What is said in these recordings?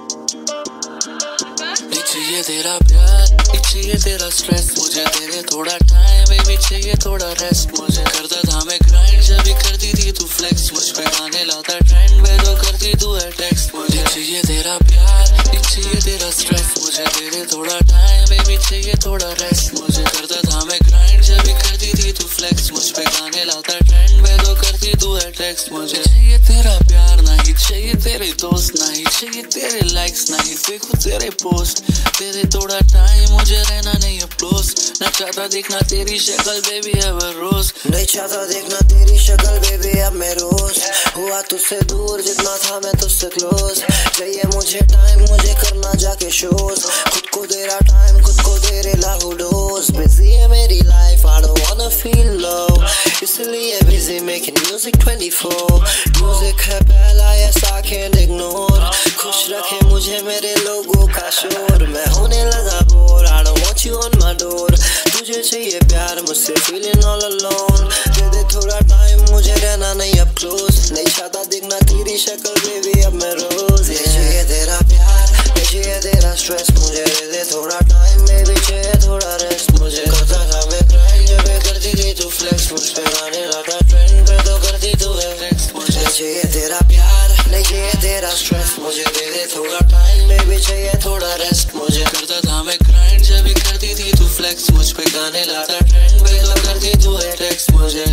चाहिए तेरा प्यार, चाहिए तेरा स्ट्रेस, मुझे तेरे थोड़ा टाइम बेबी, चाहिए थोड़ा रेस्ट। मुझे करता था मैं ग्राइंड, जब भी करती थी तू फ्लेक्स, मुझ पे गाने लाता ट्रेंड में तो करती तू है टेक्स्ट। मुझे चाहिए तेरा प्यार, चाहिए तेरा स्ट्रेस, मुझे तेरे थोड़ा टाइम बेबी, चाहिए थोड़ा रेस्ट। मुझे करता था मैं ग्राइंड, जब भी करती थी तू फ्लेक्स, मुझ पे गाने लाता ट्रेंड में तो करती तू है टेक्स्ट। मुझे चाहिए तेरा प्यार, नहीं चाहिए तेरे दोस्त, नहीं चाहिए तेरे लाइक्स, नहीं देखो तेरे पोस्ट, तेरे थोड़ा टाइम, मुझे रहना नहीं अब क्लोज। न चाहता देखना तेरी शक्ल बेबी अब रोज, नहीं चाहता देखना तेरी शक्ल बेबी अब मैं रोज। हुआ तुझसे दूर जितना था मैं तुझसे क्लोज। चाहिए मुझे टाइम, मुझे करना जाके शोज, खुद को दे रहा टाइम, खुद को दे रहे लाखों डोज। बिजी है मेरी life, I don't wanna feel low, इसलिए बिजी मेकिंग म्यूजिक 24। म्यूजिक है पहला ऐसा can't ignore, खुश रखे मुझे मेरे लोगों का शोर। मैं होने लगा bore, I don't want you on my door। तुझे चाहिए प्यार, मुझसे feeling all alone। दे दे थोड़ा टाइम, मुझे रहना नहीं अब क्लोज। नहीं चाहता देखना तेरी शक्ल बेबी अब मैं रोज। चाहिए तेरा प्यार, चाहिए तेरा स्ट्रेस, मुझे दे दे थोड़ा टाइम बेबी, चाहिए थोड़ा रेस्ट। मुझे करता था मैं ग्राइंड, जब करती थी तू फ्लेक्स, मुझ पे गाने लाता ट्रेंड पे तो करती तू है टेक्स्ट। मुझे चाहिए तेरा प्यार, नहीं चाहिए तेरा स्ट्रेस, मुझे दे दे थोड़ा टाइम बेबी, चाहिए थोड़ा रेस्ट। मुझे करता था मैं ग्राइंड, जब भी करती थी तू फ्लेक्स, मुझ पे गाने लाता ट्रेंड पे तो करती तू है टेक्स्ट। मुझे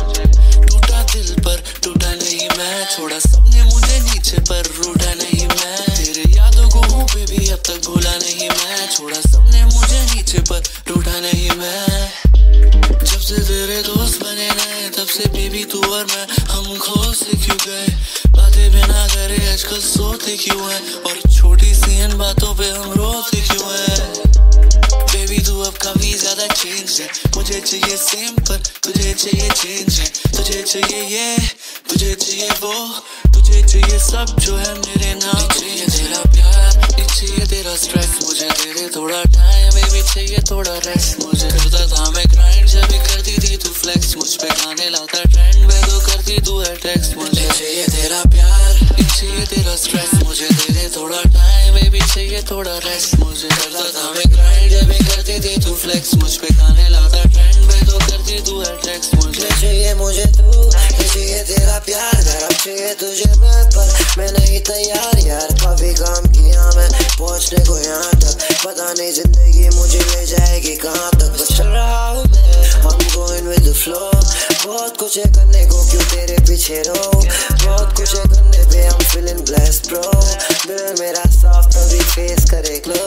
टूटा दिल पर टूटा नहीं मैं, छोड़ा सबने मुझे नीचे पर रूठा नहीं मैं। तेरे यादों को हूँ बेबी अब तक भूला नहीं मैं, छोड़ा सबने मुझे नीचे पर रूठा नहीं मैं। जब से तेरे दोस्त बने नए, तब से बेबी तू और मैं हम खो से क्यों गए। बातें बिना करे आजकल सोते क्यों है, और छोटी सी इन बातों पे हम रोते क्यों है। बेबी तू अब काफी ज्यादा चेंज है, मुझे चाहिए सेम पर तुझे चाहिए चेंज है। तुझे चाहिए ये, तुझे चाहिए वो, तुझे चाहिए सब जो है मेरे नाम। चाहिए तेरा प्यार, चाहिए तेरा स्ट्रेस, मुझे तेरे थोड़ा टाइम बेबी, चाहिए थोड़ा रेस्ट। मुझे करता था मैं ग्राइंड, जब भी करती थी तू फ्लेक्स, मुझ पे गाने लाता ट्रेंड में तो करती तू है टेक्स्ट। मुझे चाहिए तेरा प्यार, चाहिए तेरा स्ट्रेस, मुझे तेरे थोड़ा टाइम बेबी, चाहिए थोड़ा रेस्ट। मुझे करता था मैं ग्राइंड, जब भी करती थी तू फ्लेक्स, मुझ पे गाने लाता ट्रेंड में तो करती तू है टेक्स्ट। मुझे चाहिए मुझे तू, चाहिए तेरा प्यार, गरम चाहिए तुझे मैं, पर मैं नहीं तैयार यार। काफी काम किया मैं पहुंचने को यहाँ तक, पता नहीं जिंदगी मुझे ले जाएगी कहाँ तक। बस चल रहा हूँ I'm going with the flow, बहुत कुछ है करने को, क्यों तेरे पीछे रो। बहुत कुछ है करने पे I'm feeling blessed bro, दिल मेरा साफ तभी फेस करे ग्लो।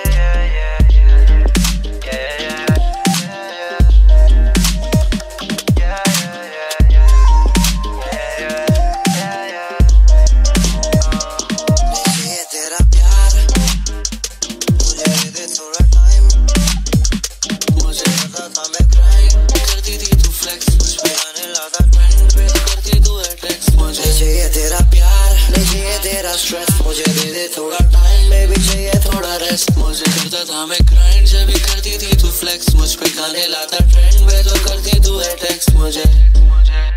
स्ट्रेस, मुझे दे दे थोड़ा टाइम बेबी, चाहिए थोड़ा रेस्ट। मुझे करता था मैं ग्राइंड, जब भी करती थी तू फ्लेक्स, मुझ पे गाने लाता ट्रेंड में तो करती तू है टेक्स्ट। मुझे